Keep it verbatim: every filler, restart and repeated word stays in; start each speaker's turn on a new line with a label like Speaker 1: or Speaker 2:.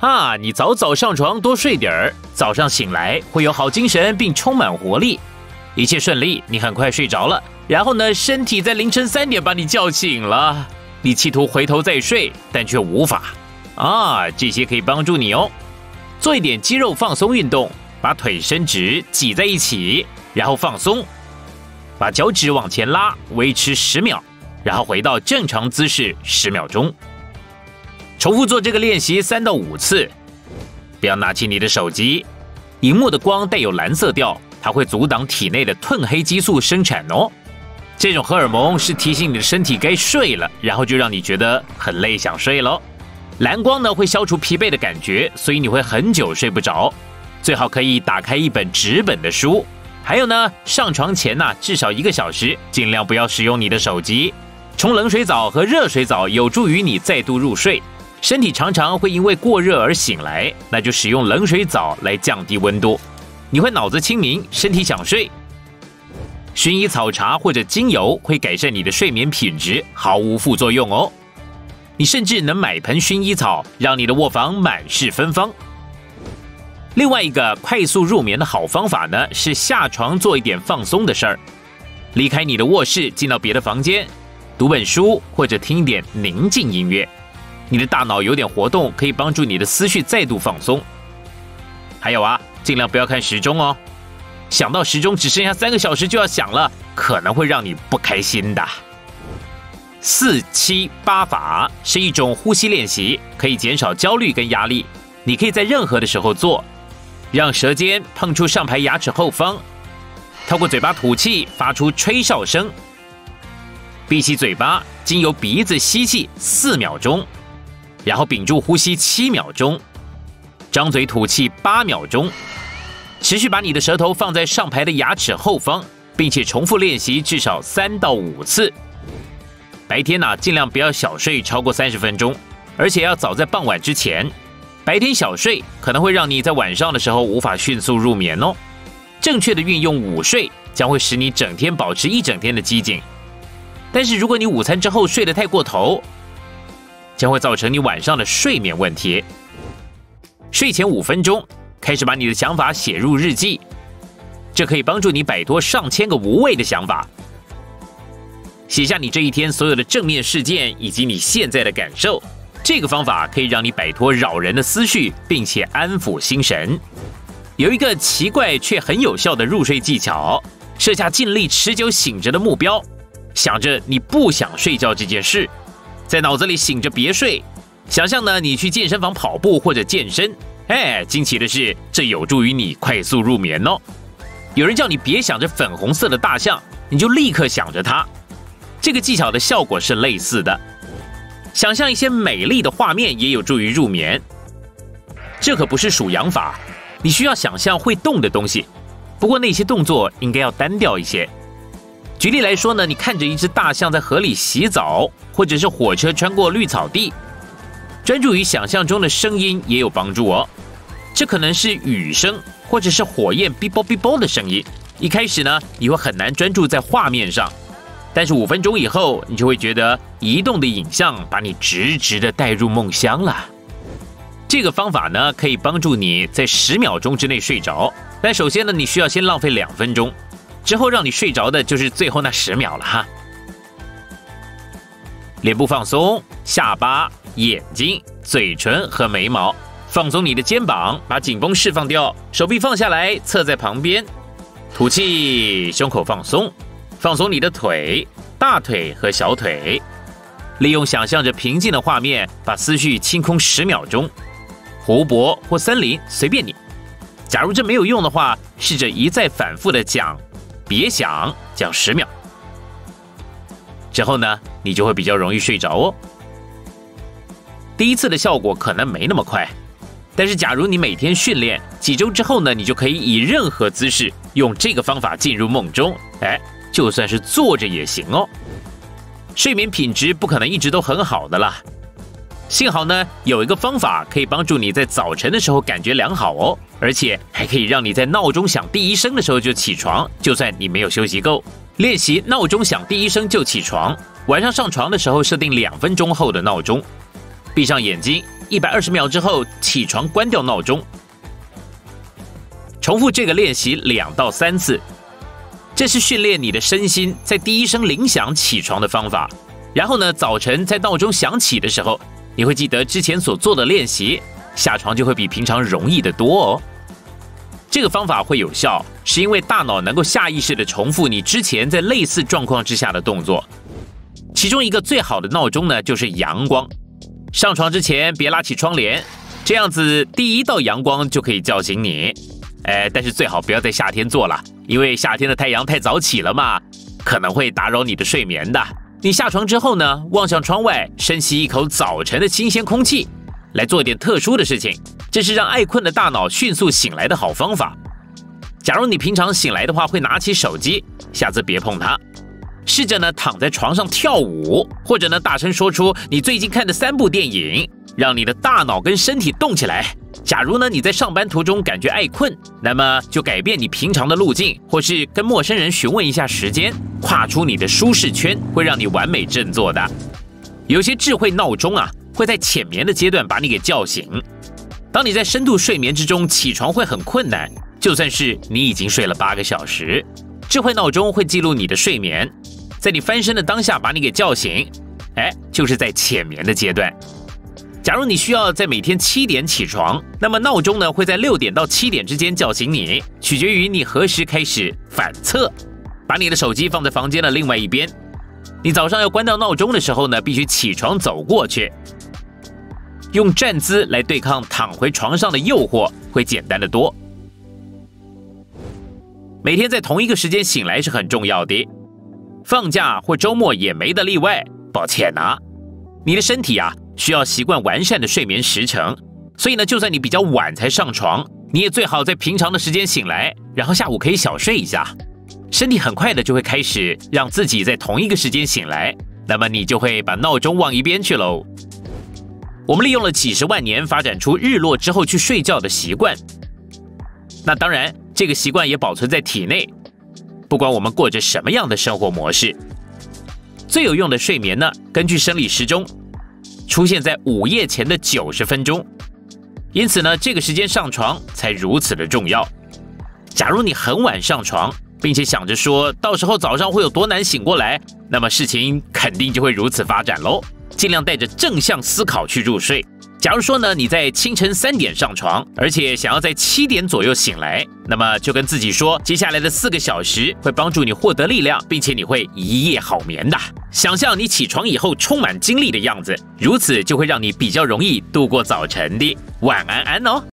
Speaker 1: 啊，你早早上床多睡点儿，早上醒来会有好精神并充满活力，一切顺利，你很快睡着了。然后呢，身体在凌晨三点把你叫醒了，你企图回头再睡，但却无法。啊，这些可以帮助你哦。做一点肌肉放松运动，把腿伸直挤在一起，然后放松，把脚趾往前拉，维持十秒，然后回到正常姿势十秒钟。重复做这个练习三到五次。不要拿起你的手机，荧幕的光带有蓝色调，它会阻挡体内的褪黑激素生产哦。这种荷尔蒙是提醒你的身体该睡了，然后就让你觉得很累，想睡咯。蓝光呢会消除疲惫的感觉，所以你会很久睡不着。最好可以打开一本纸本的书。还有呢，上床前呢、啊、至少一个小时，尽量不要使用你的手机。冲冷水澡和热水澡有助于你再度入睡。身体常常会因为过热而醒来，那就使用冷水澡来降低温度。你会脑子清明，身体想睡。薰衣草茶或者精油会改善你的睡眠品质，毫无副作用哦。你甚至能买盆薰衣草，让你的卧房满是芬芳。另外一个快速入眠的好方法呢，是下床做一点放松的事儿，离开你的卧室，进到别的房间，读本书或者听一点宁静音乐。你的大脑有点活动，可以帮助你的思绪再度放松。还有啊，尽量不要看时钟哦，想到时钟只剩下三个小时就要响了，可能会让你不开心的。四七八法是一种呼吸练习，可以减少焦虑跟压力。你可以在任何的时候做，让舌尖碰触上排牙齿后方，透过嘴巴吐气，发出吹哨声。闭起嘴巴，经由鼻子吸气四秒钟，然后屏住呼吸七秒钟，张嘴吐气八秒钟。持续把你的舌头放在上排的牙齿后方，并且重复练习至少三到五次。白天呢、啊，尽量不要小睡超过三十分钟，而且要早在傍晚之前。白天小睡可能会让你在晚上的时候无法迅速入眠哦。正确的运用午睡将会使你整天保持一整天的激情。但是如果你午餐之后睡得太过头，将会造成你晚上的睡眠问题。睡前五分钟，开始把你的想法写入日记，这可以帮助你摆脱上千个无谓的想法。写下你这一天所有的正面事件以及你现在的感受，这个方法可以让你摆脱扰人的思绪，并且安抚心神。有一个奇怪却很有效的入睡技巧，设下尽力持久醒着的目标，想着你不想睡觉这件事，在脑子里醒着别睡。想象呢，你去健身房跑步或者健身，哎，惊奇的是，这有助于你快速入眠哦。有人叫你别想着粉红色的大象，你就立刻想着它。这个技巧的效果是类似的。想象一些美丽的画面也有助于入眠。这可不是数羊法，你需要想象会动的东西，不过那些动作应该要单调一些。举例来说呢，你看着一只大象在河里洗澡，或者是火车穿过绿草地，专注于想象中的声音也有帮助哦。这可能是雨声，或者是火焰哔啵哔啵的声音。一开始呢，你会很难专注在画面上，但是五分钟以后，你就会觉得移动的影像把你直直的带入梦乡了。这个方法呢，可以帮助你在十秒钟之内睡着，但首先呢，你需要先浪费两分钟，之后让你睡着的就是最后那十秒了哈。脸部放松，下巴、眼睛、嘴唇和眉毛，放松你的肩膀，把紧绷释放掉，手臂放下来，侧在旁边，吐气，胸口放松。放松你的腿、大腿和小腿，利用想象着平静的画面，把思绪清空十秒钟。湖泊或森林，随便你。假如这没有用的话，试着一再反复的讲，别想，讲十秒。之后呢，你就会比较容易睡着哦。第一次的效果可能没那么快，但是假如你每天训练，几周之后呢，你就可以以任何姿势用这个方法进入梦中。哎。就算是坐着也行哦。睡眠品质不可能一直都很好的啦。幸好呢，有一个方法可以帮助你在早晨的时候感觉良好哦，而且还可以让你在闹钟响第一声的时候就起床，就算你没有休息够。练习闹钟响第一声就起床，晚上上床的时候设定两分钟后的闹钟，闭上眼睛， 一百二十秒之后起床，关掉闹钟。重复这个练习两到三次，这是训练你的身心在第一声铃响起床的方法。然后呢，早晨在闹钟响起的时候，你会记得之前所做的练习，下床就会比平常容易得多哦。这个方法会有效，是因为大脑能够下意识地重复你之前在类似状况之下的动作。其中一个最好的闹钟呢，就是阳光。上床之前别拉起窗帘，这样子第一道阳光就可以叫醒你。哎，但是最好不要在夏天做了，因为夏天的太阳太早起了嘛，可能会打扰你的睡眠的。你下床之后呢，望向窗外，深吸一口早晨的新鲜空气，来做一点特殊的事情，这是让爱困的大脑迅速醒来的好方法。假如你平常醒来的话会拿起手机，下次别碰它。试着呢躺在床上跳舞，或者呢大声说出你最近看的三部电影，让你的大脑跟身体动起来。假如呢你在上班途中感觉爱困，那么就改变你平常的路径，或是跟陌生人询问一下时间，跨出你的舒适圈，会让你完美振作的。有些智慧闹钟啊，会在浅眠的阶段把你给叫醒。当你在深度睡眠之中起床会很困难，就算是你已经睡了八个小时，智慧闹钟会记录你的睡眠，在你翻身的当下把你给叫醒。哎，就是在浅眠的阶段。假如你需要在每天七点起床，那么闹钟呢会在六点到七点之间叫醒你，取决于你何时开始反侧。把你的手机放在房间的另外一边，你早上要关掉闹钟的时候呢，必须起床走过去。用站姿来对抗躺回床上的诱惑，会简单得多。每天在同一个时间醒来是很重要的，放假或周末也没得例外。抱歉啊，你的身体啊需要习惯完善的睡眠时程，所以呢，就算你比较晚才上床，你也最好在平常的时间醒来，然后下午可以小睡一下。身体很快的就会开始让自己在同一个时间醒来，那么你就会把闹钟往一边去喽。我们利用了几十万年发展出日落之后去睡觉的习惯，那当然这个习惯也保存在体内，不管我们过着什么样的生活模式。最有用的睡眠呢，根据生理时钟出现在午夜前的九十分钟，因此呢，这个时间上床才如此的重要。假如你很晚上床，并且想着说到时候早上会有多难醒过来，那么事情肯定就会如此发展喽。尽量带着正向思考去入睡。假如说呢，你在清晨三点上床，而且想要在七点左右醒来，那么就跟自己说，接下来的四个小时会帮助你获得力量，并且你会一夜好眠的。想象你起床以后充满精力的样子，如此就会让你比较容易度过早晨的。晚安安哦。